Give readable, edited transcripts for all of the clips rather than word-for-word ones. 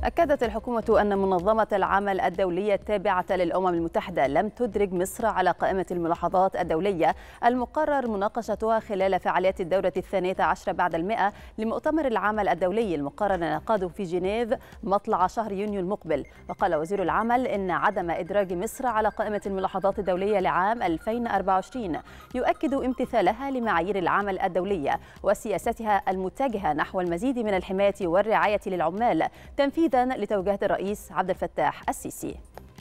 أكدت الحكومة أن منظمة العمل الدولية التابعة للأمم المتحدة لم تدرج مصر على قائمة الملاحظات الدولية المقرر مناقشتها خلال فعاليات الدورة 12 بعد 100 لمؤتمر العمل الدولي المقرر انعقاده في جنيف مطلع شهر يونيو المقبل. وقال وزير العمل إن عدم إدراج مصر على قائمة الملاحظات الدولية لعام 2024 يؤكد امتثالها لمعايير العمل الدولية وسياستها المتجهة نحو المزيد من الحماية والرعاية للعمال تنفيذا لتوجيهات الرئيس عبد الفتاح السيسي.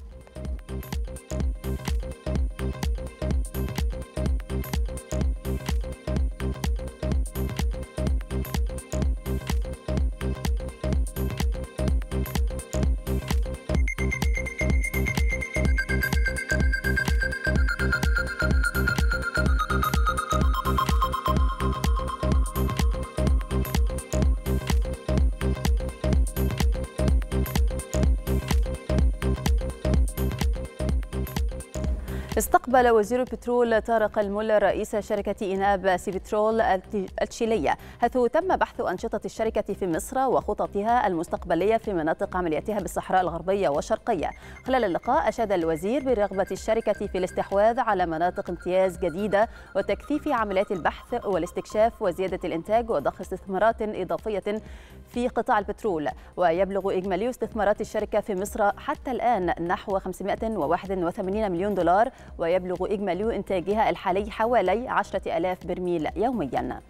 استقبل وزير البترول طارق الملا رئيس شركة إناب سيبترول التشيلية، حيث تم بحث أنشطة الشركة في مصر وخططها المستقبلية في مناطق عملياتها بالصحراء الغربية والشرقية. خلال اللقاء أشاد الوزير برغبة الشركة في الاستحواذ على مناطق امتياز جديدة وتكثيف عمليات البحث والاستكشاف وزيادة الإنتاج وضخ استثمارات إضافية في قطاع البترول. ويبلغ إجمالي استثمارات الشركة في مصر حتى الآن نحو 581 مليون دولار، ويبلغ إجمالي إنتاجها الحالي حوالي 10,000 برميل يومياً.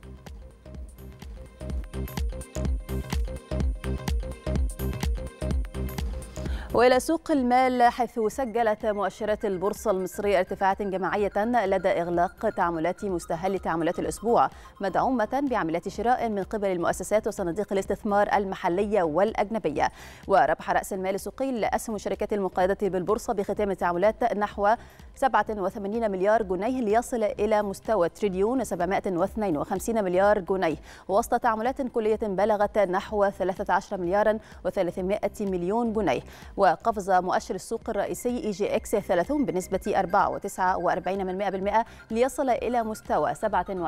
وإلى سوق المال، حيث سجلت مؤشرات البورصة المصرية ارتفاعات جماعية لدى إغلاق تعاملات مستهل تعاملات الأسبوع، مدعومة بعمليات شراء من قبل المؤسسات وصناديق الاستثمار المحلية والأجنبية. وربح رأس المال السوقي لأسهم الشركات المقيدة بالبورصة بختام التعاملات نحو 87 مليار جنيه ليصل إلى مستوى تريليون 752 مليار جنيه، وسط تعاملات كلية بلغت نحو 13 مليار و300 مليون جنيه. وقفز مؤشر السوق الرئيسي EGX 30 بنسبة 4.49% ليصل إلى مستوى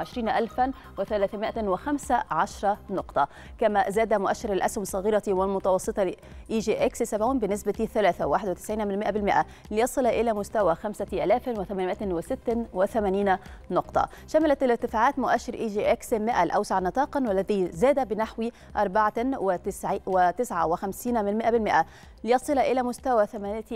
27,315 نقطة. كما زاد مؤشر الأسهم الصغيرة والمتوسطة EGX 70 بنسبة 3.91% ليصل إلى مستوى 5,886 نقطة. شملت الارتفاعات مؤشر EGX 100 الأوسع نطاقا والذي زاد بنحو 4.59% ليصل إلى مستوى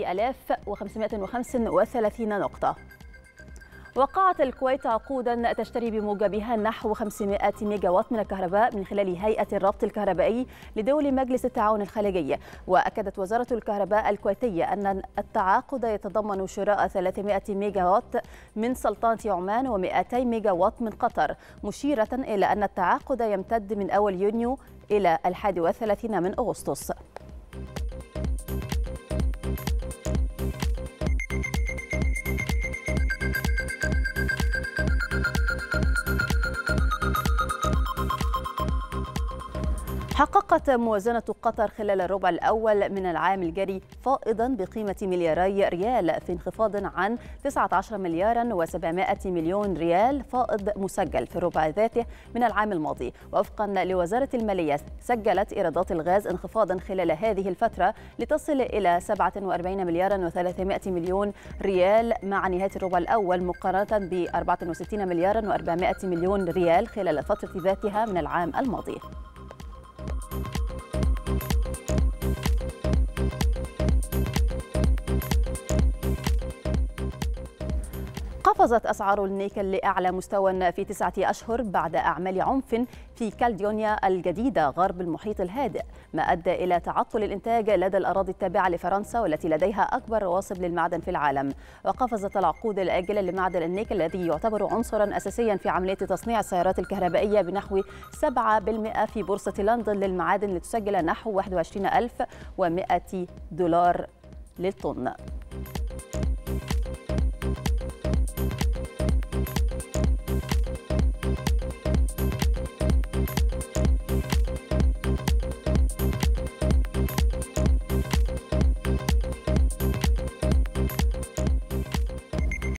8,535 نقطة. وقعت الكويت عقودا تشتري بموجبها نحو 500 ميجا وات من الكهرباء من خلال هيئة الربط الكهربائي لدول مجلس التعاون الخليجي. وأكدت وزارة الكهرباء الكويتية أن التعاقد يتضمن شراء 300 ميجا وات من سلطنة عمان و200 ميجا وات من قطر، مشيرة إلى أن التعاقد يمتد من أول يونيو إلى 31 من أغسطس. حققت موازنة قطر خلال الربع الأول من العام الجاري فائضا بقيمة ملياري ريال، في انخفاض عن 19 مليار و700 مليون ريال فائض مسجل في الربع ذاته من العام الماضي. وفقا لوزارة المالية، سجلت إيرادات الغاز انخفاضا خلال هذه الفترة لتصل إلى 47 مليار و300 مليون ريال مع نهاية الربع الأول، مقارنة ب 64 مليار و400 مليون ريال خلال الفترة ذاتها من العام الماضي. قفزت أسعار النيكل لأعلى مستوى في 9 أشهر بعد أعمال عنف في كالديونيا الجديدة غرب المحيط الهادئ، ما أدى إلى تعطل الإنتاج لدى الأراضي التابعة لفرنسا والتي لديها أكبر رواسب للمعدن في العالم. وقفزت العقود الآجلة لمعدن النيكل الذي يعتبر عنصرا أساسيا في عملية تصنيع السيارات الكهربائية بنحو 7% في بورصة لندن للمعادن، لتسجل نحو 21,100 دولار للطن.